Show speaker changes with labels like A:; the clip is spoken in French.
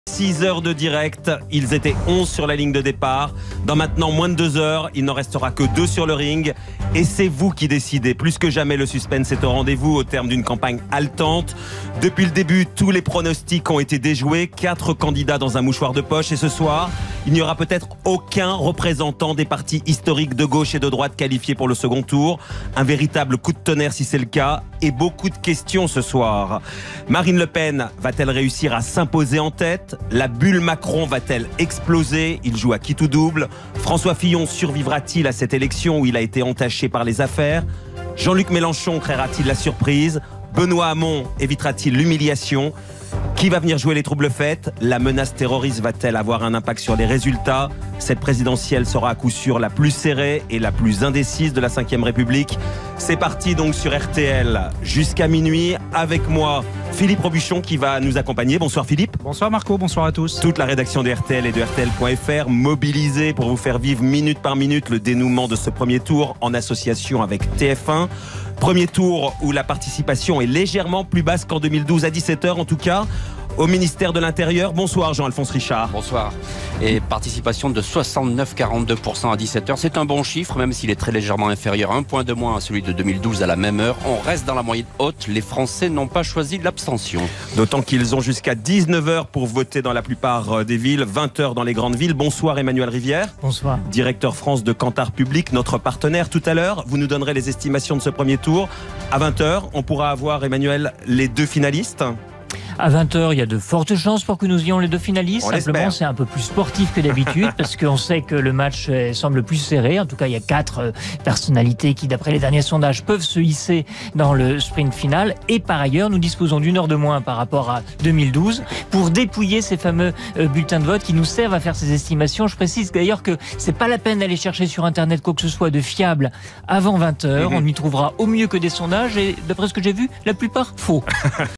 A: 6 heures de direct, ils étaient 11 sur la ligne de départ. Dans maintenant moins de 2 heures, il n'en restera que 2 sur le ring. Et c'est vous qui décidez. Plus que jamais, le suspense est au rendez-vous au terme d'une campagne haletante. Depuis le début, tous les pronostics ont été déjoués. 4 candidats dans un mouchoir de poche. Et ce soir, il n'y aura peut-être aucun représentant des partis historiques de gauche et de droite qualifiés pour le second tour. Un véritable coup de tonnerre si c'est le cas. Et beaucoup de questions ce soir. Marine Le Pen va-t-elle réussir à s'imposer en tête? La bulle Macron va-t-elle exploser? Il joue à qui tout double. François Fillon survivra-t-il à cette élection où il a été entaché par les affaires? Jean-Luc Mélenchon créera-t-il la surprise? Benoît Hamon évitera-t-il l'humiliation? Qui va venir jouer les troubles fêtes? La menace terroriste va-t-elle avoir un impact sur les résultats? Cette présidentielle sera à coup sûr la plus serrée et la plus indécise de la Ve République. C'est parti donc sur RTL jusqu'à minuit avec moi, Philippe Robuchon qui va nous accompagner. Bonsoir Philippe.
B: Bonsoir Marco, bonsoir à tous.
A: Toute la rédaction de RTL et de RTL.fr mobilisée pour vous faire vivre minute par minute le dénouement de ce premier tour en association avec TF1. Premier tour où la participation est légèrement plus basse qu'en 2012 à 17h en tout cas. Au ministère de l'Intérieur. Bonsoir Jean-Alphonse Richard.
C: Bonsoir. Et participation de 69,42% à 17h. C'est un bon chiffre, même s'il est très légèrement inférieur. 1 point de moins à celui de 2012 à la même heure. On reste dans la moyenne haute. Les Français n'ont pas choisi l'abstention.
A: D'autant qu'ils ont jusqu'à 19h pour voter dans la plupart des villes, 20h dans les grandes villes. Bonsoir Emmanuel Rivière.
D: Bonsoir. Directeur
A: France de Kantar Public, notre partenaire. Tout à l'heure, vous nous donnerez les estimations de ce premier tour. À 20h, on pourra avoir, Emmanuel, les 2 finalistes.
D: À 20h, il y a de fortes chances pour que nous ayons les 2 finalistes. Simplement, c'est un peu plus sportif que d'habitude parce qu'on sait que le match semble plus serré. En tout cas, il y a 4 personnalités qui, d'après les derniers sondages, peuvent se hisser dans le sprint final. Et par ailleurs, nous disposons d'1 heure de moins par rapport à 2012 pour dépouiller ces fameux bulletins de vote qui nous servent à faire ces estimations. Je précise d'ailleurs que c'est pas la peine d'aller chercher sur Internet quoi que ce soit de fiable avant 20h. On y trouvera au mieux que des sondages et, d'après ce que j'ai vu, la plupart faux.